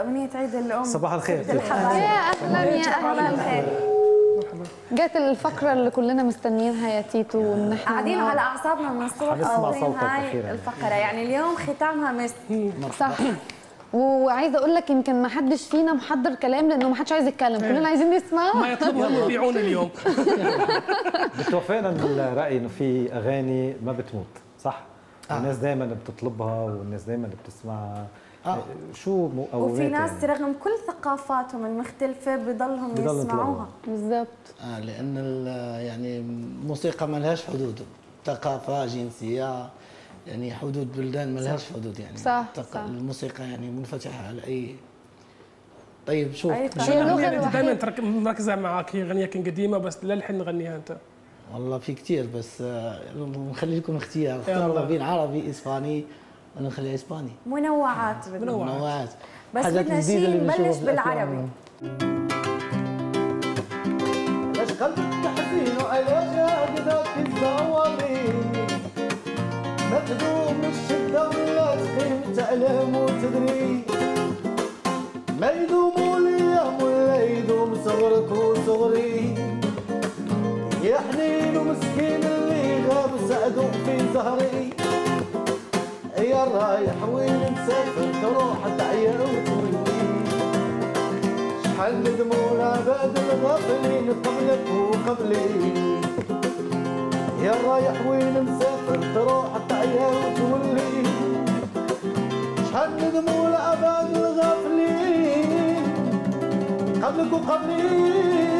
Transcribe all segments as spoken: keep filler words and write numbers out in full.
أغنية عيد الأم. صباح الخير. يا أهلا يا أهلا الخير. جات الفقرة اللي كلنا مستنيينها يا تيتو، وإن احنا قاعدين على أعصابنا من الصبح حنسمع هاي الفقرة، يعني اليوم ختامها مسك. صح. وعايزه اقول لك يمكن ما حدش فينا محضر كلام لانه ما حدش عايز يتكلم، كلنا عايزين نسمع. ما يطلبهم يبيعون اليوم. بتوافقنا الراي انه في اغاني ما بتموت، صح؟ آه. الناس دائما بتطلبها والناس دائما بتسمعها. آه. شو مقوماتها؟ وفي ناس يعني رغم كل ثقافاتهم المختلفه بضلهم يسمعوها. بالضبط. اه لان يعني الموسيقى ما لهاش حدود، ثقافه، جنسيه، يعني حدود بلدان ما لهاش حدود يعني. صح, صح. الموسيقى يعني منفتحه على اي. طيب شوف شو الاغنيه اللي دائما مركزه معك؟ هي اغنيه كان قديمه بس للحين نغنيها انت. والله في كثير بس نخلي لكم اختيار، اختاروا بين عربي اسباني وانا نخليها اسباني. منوعات منوعات, منوعات. بس بدنا شيء نبلش بالعربي. ليش قلبك حزين وعلاش هكذا تتزوري؟ مخدوم الشدة ولا تقيم تعلم وتدري، ما يدوم الايام ولا يدوم صغرك وصغري، يا حنين ومسكين اللي غاب سعدو في زهري، يا رايح وين مسافر تروح تعيا وتولي، شحال ندموا العباد الغافلين قبلك وقبلي، يا رايح وين مسافر تروح تعيا وتولي، شحال ندموا العباد الغافلين قبلك وقبلي.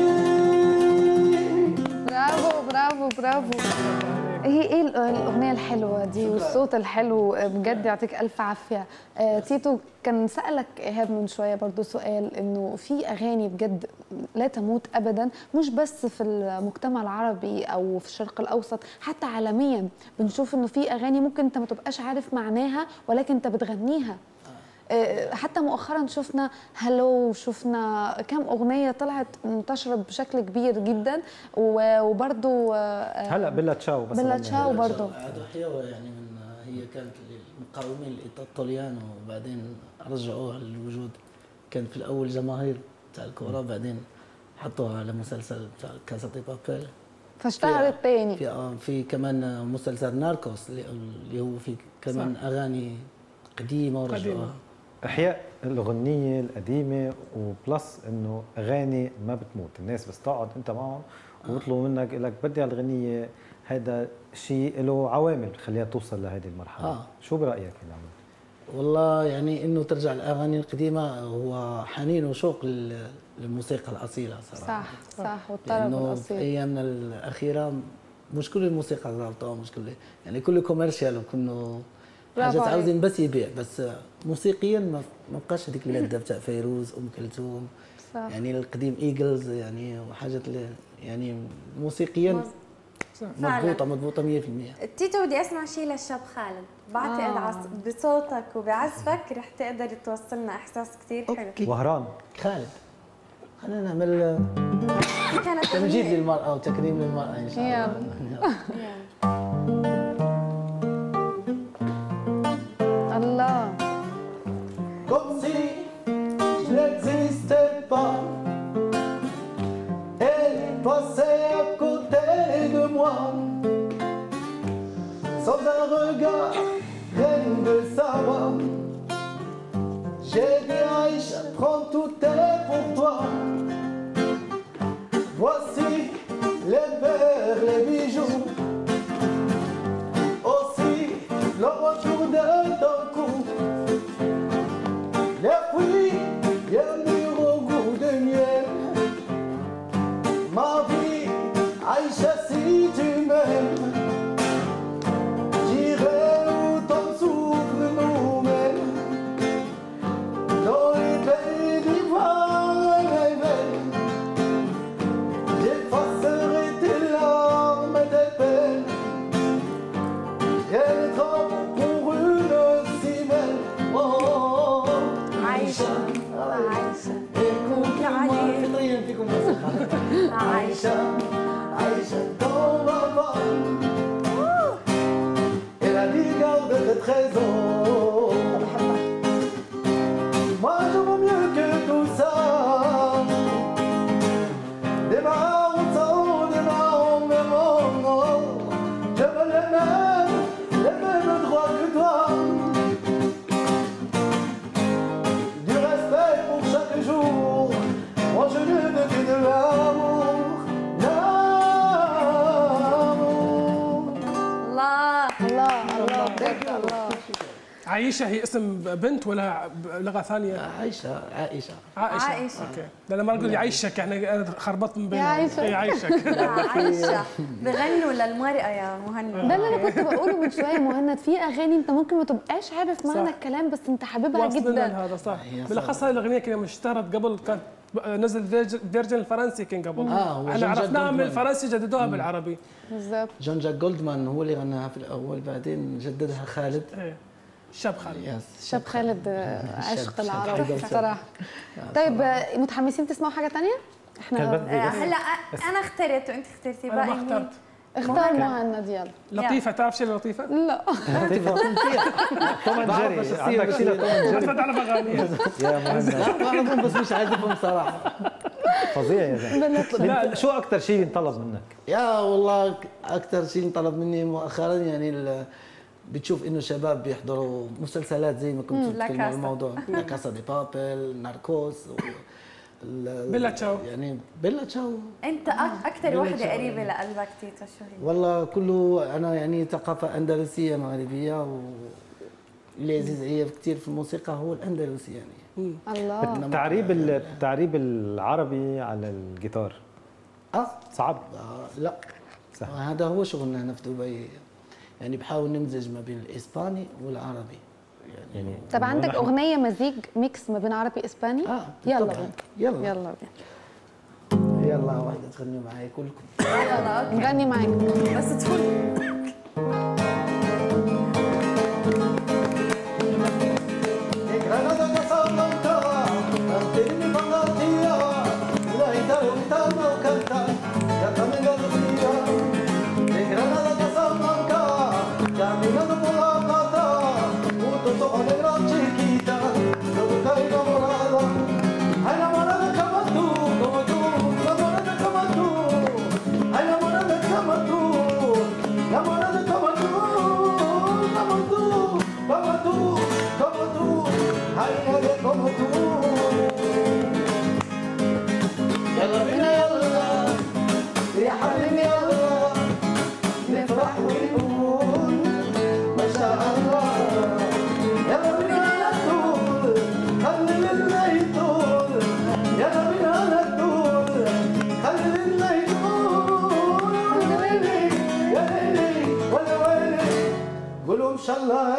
برافو برافو برافو. هي ايه الاغنيه الحلوه دي والصوت الحلو بجد، يعطيك الف عافيه. آه تيتو كان سالك ايهاب من شويه برضو سؤال، انه في اغاني بجد لا تموت ابدا، مش بس في المجتمع العربي او في الشرق الاوسط، حتى عالميا بنشوف انه في اغاني ممكن انت ما تبقاش عارف معناها ولكن انت بتغنيها. حتى مؤخرا شفنا هلو، شفنا كم اغنيه طلعت منتشره بشكل كبير جدا، وبرضه هلا بيلا تشاو بس بيلا تشاو برضه هذا حيوه يعني من هي كانت للمقاومين الايطاليان وبعدين رجعوها للوجود. كانت في الاول جماهير بتاع الكوره، بعدين حطوها على مسلسل بتاع كاسا دي بابيل فاشتهرت تاني. في في كمان مسلسل ناركوس اللي هو في كمان صح. اغاني قديمه ورجعوها. احياء الاغنيه القديمه وبلس انه اغاني ما بتموت، الناس بس تقعد انت معهم وبيطلبوا منك يقول لك بدي على الغنيه، هذا شيء له عوامل بتخليها توصل لهذه المرحله. آه. شو برايك في العمل؟ والله يعني انه ترجع الاغاني القديمه هو حنين وشوق للموسيقى الاصيله صراحه. صح صح والطرب الاصيل. في ايامنا الاخيره مش كل الموسيقى ظابطه، مش كل يعني كله كوميرشال وكله حاجات عاوزين بس يبيع، بس موسيقيا ما بقاش هذيك اللذه بتاع فيروز، ام كلثوم، يعني القديم ايجلز يعني وحاجات يعني موسيقيا مضبوطه مضبوطه مية بالمية. تيتو بدي اسمع شيء للشاب خالد، بعتقد آه. بصوتك وبعزفك رح تقدر توصلنا احساس كثير حلو. وهران خالد خلينا نعمل تمجيد للمراه وتكريم للمراه ان شاء الله. الله. Comme si je n'existais pas, elle passait à côté de moi, sans un regard, reine de Saba. J'ai dit Aïcha, prends tout est pour toi. Voici les perles, les bijoux, aussi le retour de ton cou. Les fruits, les mûrs au goût de miel. Ma vie, Aïcha, si tu m'aimes, j'irai où ton souffle nous mène. Dans les pays d'ivoire et belle, j'effacerai tes larmes et tes peines. Et trop pour une si belle. Oh, عايشة عايشة écoute-moi, faites فيكم عايشة عايشة dans ma bonne. Elle a dit garde tes trésors. Moi je veux mieux شاء الله. عايشه هي اسم بنت ولا لغه ثانيه؟ عائشه عائشه عائشه عائشة. اوكي. لأن ما نقول يعيشك يعني انا خربطت من بينهم. يا عايشة. إيه عايشك. عايشة بغنوا للمرأة يا مهند. ده اللي انا كنت بقوله من شويه مهند، في اغاني انت ممكن ما تبقاش عارف معنى صح. الكلام بس انت حاببها واصلنا جدا. لهذا صح. هي صح. بالاخص هاي الاغنيه كانت اشتهرت قبل، كانت نزل فيرجن الفرنسي كان قبل. آه، هو احنا جون جاك عرفناها من جولدمان. الفرنسي جددوها بالعربي. بالظبط. جون جاك جولدمان هو اللي غناها في الاول، بعدين جددها خالد. ايه الشاب خالد. يس شاب خالد آه، عشق شاب العرب حقيقة بصراحه. طيب آه، متحمسين تسمعوا حاجه تانية؟ كان احنا بدي آه، بس هلا انا اخترت وانت اخترتي انا بقى ما مين؟ اخترت. اختار مهند يلا. لطيفه، تعرف شيء لطيفه؟ لا توم اند بعرف جيري، أشوف عندك شيء لتوم اند جيري بس تعرف اغانيها. يا مهند؟ بعرفهم بس مش عارفهم صراحه. فظيع يا زلمه. لا شو اكثر شيء ينطلب منك؟ يا والله اكثر شيء انطلب مني مؤخرا يعني ال- بتشوف انه شباب بيحضروا مسلسلات زي ما كنت لا تتكلموا عن كاسا. الموضوع، لا كاسا دي بابل، ناركوس و- ال- بيلا تشاو. يعني بيلا تشاو. انت أك- اكثر بلا وحده شعر. قريبه لقلبك تيتا شو هي؟ والله كله انا يعني ثقافه اندلسيه مغربيه و اللي عزيز عليا كثير في الموسيقى هو الاندلسي يعني. الله. التعريب التعريب العربي على الجيتار اه صعب. آه، لا سهل. هذا هو شغلنا هنا في دبي، يعني بحاول نمزج ما بين الاسباني والعربي يعني. يعني طب عندك نحن- اغنيه مزيج ميكس ما بين عربي اسباني؟ اه يلا طبعاً. بينا. يلا يلا بينا يلا واحده تغني معي كلكم. يلا اوكي نغني معاك. بس تفوت. يلا بينا يلا يا حبيبي يلا نفرح ونقول ما شاء الله. يلا بينا نطول خلي الليل يطول. يلا بينا نطول خلي الليل يطول. يا ويلي يا ويلي ولا ويلي قولوا ان شاء الله.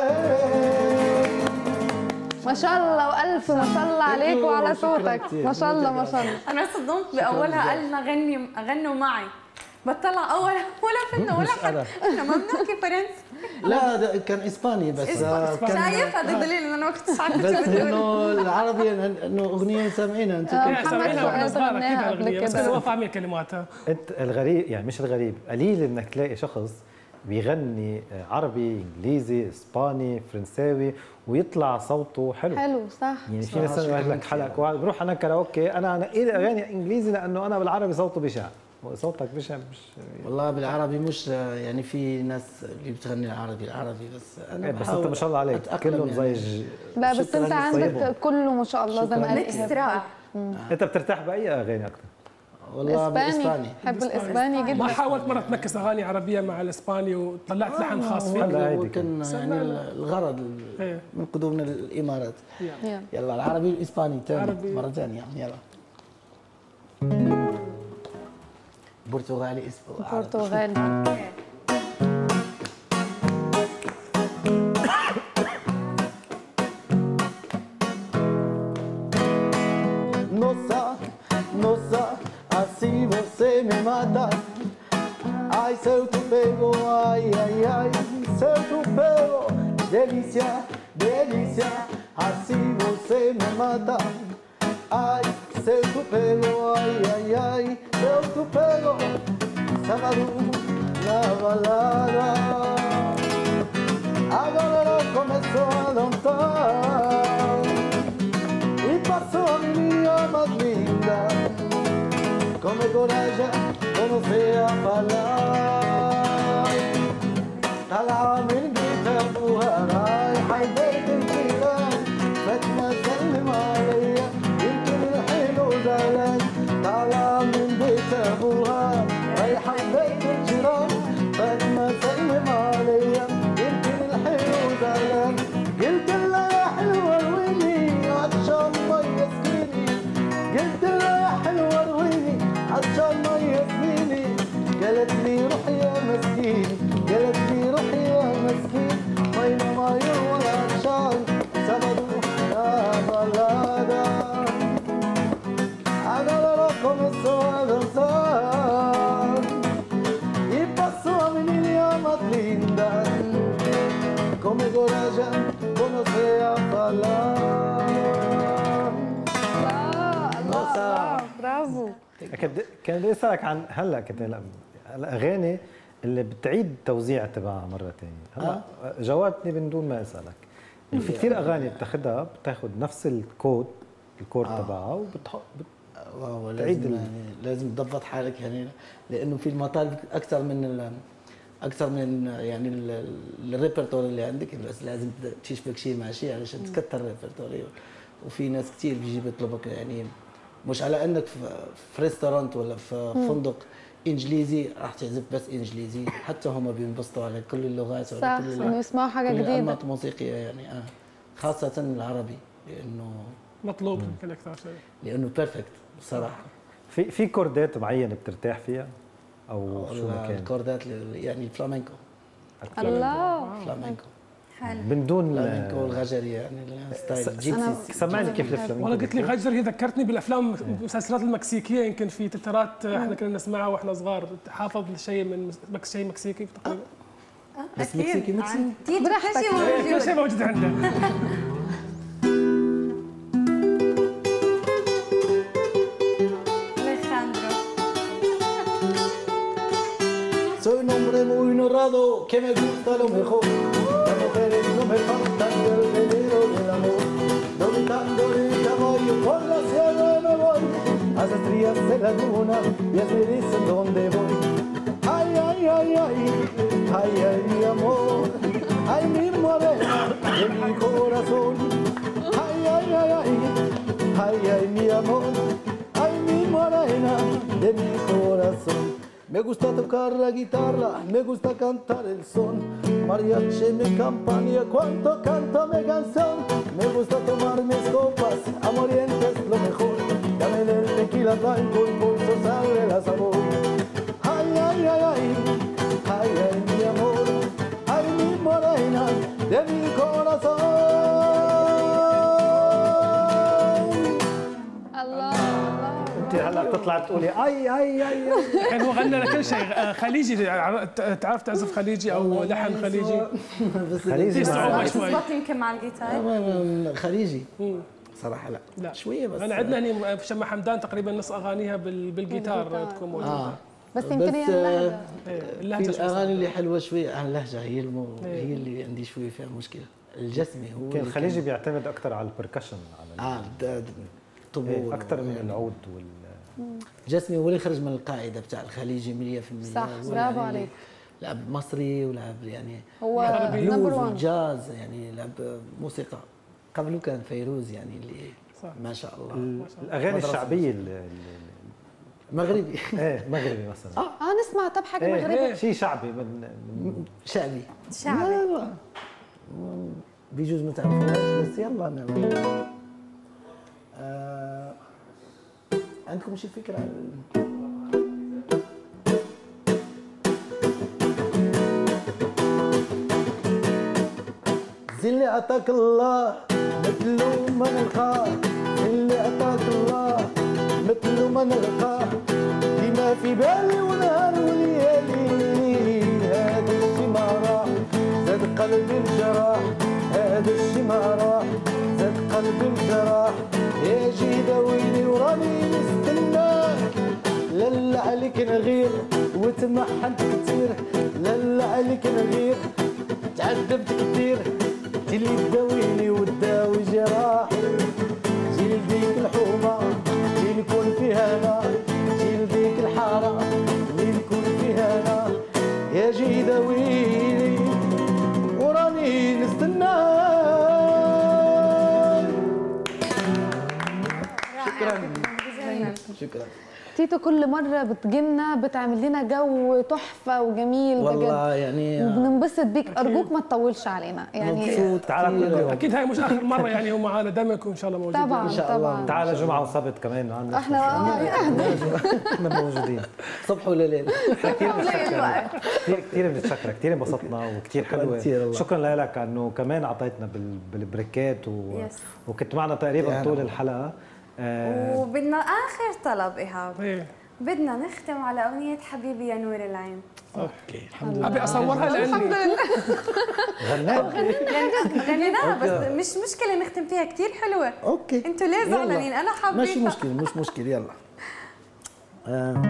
ما شاء الله والف ما شاء الله عليك وعلى شكراً صوتك. كتير. ما شاء الله ما شاء الله. انا صدمت باولها قال لنا غني غنوا معي، بطلع اول ولا فينا ولا حد، احنا ما بنحكي فرنسي. لا ده كان اسباني بس آه، كان شايف هذا دليل انه انا ما كنتش عارفه بس شو بتقول. انه العربي انه اغنيه سامعينها انت. آه، إيه، محمد سامعينها واحنا فؤاد صغار اكيد غناها قبل الاغنيه، بس كده. هو فاهمين كلماتها. انت الغريب يعني مش الغريب، قليل انك تلاقي شخص بيغني عربي، انجليزي، اسباني، فرنساوي ويطلع صوته حلو. حلو صح. يعني في صراحة ناس يقول لك شكراً حلق واحد بروح انا كaraoke انا انقي لي اغاني انجليزي لانه انا بالعربي صوته بشع. صوتك بشع مش والله بالعربي مش يعني في ناس اللي بتغني العربي العربي بس انا إيه، بس بحاول انت ما شاء الله عليك أتأقلم كلهم يعني. زي لا بس شكراً انت عندك للطيبة. كله ما شاء الله زي ما شكراً. قال ميكس إيهاب. رائع. انت بترتاح باي اغاني اكثر؟ والله اسباني بالاسباني. بحب الاسباني ما جدا. حاولت مره تمكس اغاني عربيه مع الاسباني وطلعت لحن خاص فيه؟ هلا هو عادي كان يعني الغرض إيه. من قدومنا الامارات. يلا. يلا العربي والاسباني تاني عربي. مره ثانيه يلا. برتغالي اسباني عربي. برتغالي. Nossa, nossa, assim você me mata. Ai, se eu te pego, ai, ai, ai, se eu te pego, delícia, delícia, assim você me mata. Ai, se eu te pego, ai, ai, ai, se eu te pego, sábado na balada. A galera começou a dançar e passou a minha mais linda. Come coragem, eu não sei a falar. طلع من بيت ابوها رايح بيت الجيران. فاطمة سلم عليا يمكن الحلو زعلان. طلع من بيت ابوها رايح بيت الجيران. فاطمة سلم عليا يمكن الحلو زعلان. conocer a falar. الله الله برافو. كنت كان بدي اسالك عن هلا كنت هلا الاغاني اللي بتعيد توزيع تبعها مره ثانيه، هلا جاوبتني من دون ما اسالك. يعني في كثير اغاني بتاخذها بتاخذ نفس الكود الكود آه. تبعها وبتحط واو لازم يعني لازم تضبط حالك يعني لانه في المطالب اكثر من اكثر من يعني الريبرتوري اللي عندك، بس لازم تشبك شيء مع شيء علشان تكتر الريبرتوري. وفي ناس كثير بيجي بيطلبك يعني مش على انك في ريستورانت ولا في فندق انجليزي راح تعزف بس انجليزي، حتى هم بينبسطوا على كل اللغات وعلى كل صح يسمعوا حاجه كل جديده، الانماط الموسيقيه يعني اه خاصه العربي لانه مطلوب يمكن اكثر شيء لانه بيرفكت بصراحه. في في كوردات معينه بترتاح فيها او شو ما كان؟ الكوردات يعني الفلامينكو. الله فلامينكو حلو من دون الفلامينكو والغجري يعني الستايل جيبسي. سمعني كيف الفلامينكو. والله قلت لي غجر هي ذكرتني بالافلام المسلسلات المكسيكيه، يمكن في تترات احنا كنا نسمعها واحنا صغار. حافظ شيء من مكس شيء مكسيكي تقريبا. بس مكسيكي مكسيكي تيتو كل شيء موجود كل شيء موجود عنده. Soy un hombre muy honrado que me gusta lo mejor. Las mujeres no me faltan del dinero del amor. Domitando el caballo por la sierra me voy. A las estrellas de la luna y me dicen dónde voy. Ay, ay, ay, ay, ay, ay, mi amor. Ay, mi morena de mi corazón. Ay, ay, ay, ay, ay, ay, mi amor. Ay, mi morena de mi corazón. Me gusta tocar la guitarra, me gusta cantar el son. Mariachi, mi campaña, cuando canto mi canción. Me gusta tomar mis copas, amoriente es lo mejor. Dame el tequila blanco y por eso sale la sabor. Ay, ay, ay, ay, ay, ay, mi amor. Ay, mi morena de mi corazón. الله انت هلا بتطلع تقولي اي اي اي يعني هو غنى لكل شيء خليجي، تعرف تعزف خليجي او لحن خليجي؟ خليجي صعوبه شوي. تظبط يمكن مع الجيتار خليجي صراحه لا لا شويه بس. انا عندنا هنا في شمع حمدان تقريبا نص اغانيها بالجيتار تكون موجوده. آه. بس يمكن هي اللهجه. اللهجه في الاغاني اللي حلوه شويه عن اللهجه هي المو... هي اللي عندي شويه فيها مشكله. الجسمي هو كان الخليجي بيعتمد اكثر على البركشن على اه طبول اكثر من العود وال جسمي هو اللي خرج من القاعده بتاع الخليجي مية بالمية. صح برافو عليك. لعب مصري ولعب يعني هو بلوز وجاز يعني لعب موسيقى. قبله كان فيروز يعني اللي صح. ما شاء الله الاغاني الشعبيه مغربي ايه مغربي مثلا اه اه نسمع طب حاجه ايه مغربي شيء شعبي من, من شعبي شعبي بيجوز ما تعرفوهاش بس يلا انا آه عندكم شي فكره عن اللي عطاك الله مثلو ما نلقاه، اللي عطاك الله مثلو ما نلقاه، ديما في بالي ونهار وليالي. هذا الشي ما راح زاد قلبي الجراح، هذا الشي ما راح زاد قلبي الجراح. يا جي داويني وراني نستناك، لا عليك نغير وتمحنت كتير، لا عليك نغير تعذبت كتير. اللي تداويني وتداوي جراحي، جلديك الحومة اللي نكون فيها انا، جلديك الحارة اللي نكون فيها انا. يا جي داويني وراني نستناك. شكرا شكرا. تيتو كل مرة بتجينا بتعمل لنا جو تحفة وجميل بجد والله يعني وبننبسط بيك. أرجوك ما تطولش علينا يعني. مبسوط تعال كل يوم. اكيد هاي مش اخر مره يعني، هو معنا دائما يكون ان شاء الله موجودين طبعا إن شاء الله. طبعا. تعال جمعه وسبت كمان عندنا احنا احنا موجودين صبح ولا ليل. كثير بنتشكرك كثير بنتشكرك كثير انبسطنا وكثير حلوه. شكرا لك انه كمان اعطيتنا بالبريكات و... وكنت معنا تقريبا طول الحلقه. وبدنا اخر طلب ايهاب، بدنا نختم على اغنيه حبيبي يا نور العين. اوكي الحمد لله. ابي اصورها لاني غنيناها بس مش مشكله نختم فيها، كثير حلوه. اوكي انتوا ليه زعلانين؟ انا حبيتها. ماشي مشكله مش مشكله يلا. آه.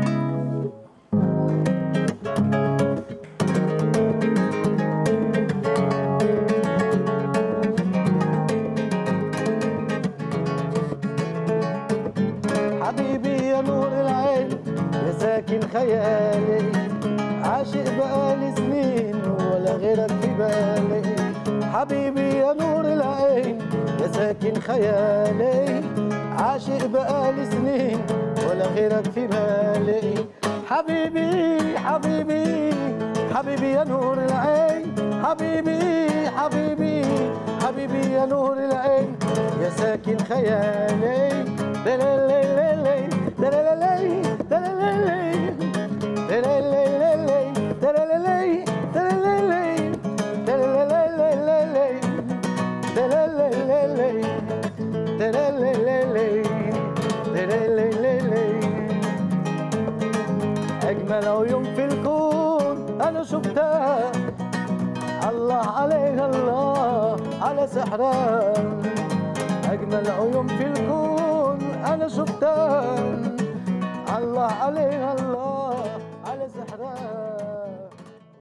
حبيبي يا نور العين يا ساكن خيالي، عاشق بقالي سنين ولا غيرك في بالي. حبيبي يا نور العين يا ساكن خيالي، عاشق بقالي سنين ولا غيرك في بالي. حبيبي حبيبي حبيبي يا نور العين، حبيبي حبيبي حبيبي يا نور العين يا ساكن خيالي. دلالي دلالي دلالي دلالي دلالي دلالي دلالي دلالي دلالي دلالي. أجمل عيون في الكون أنا شفتها، الله عليها الله على سحرها. أجمل عيون في الكون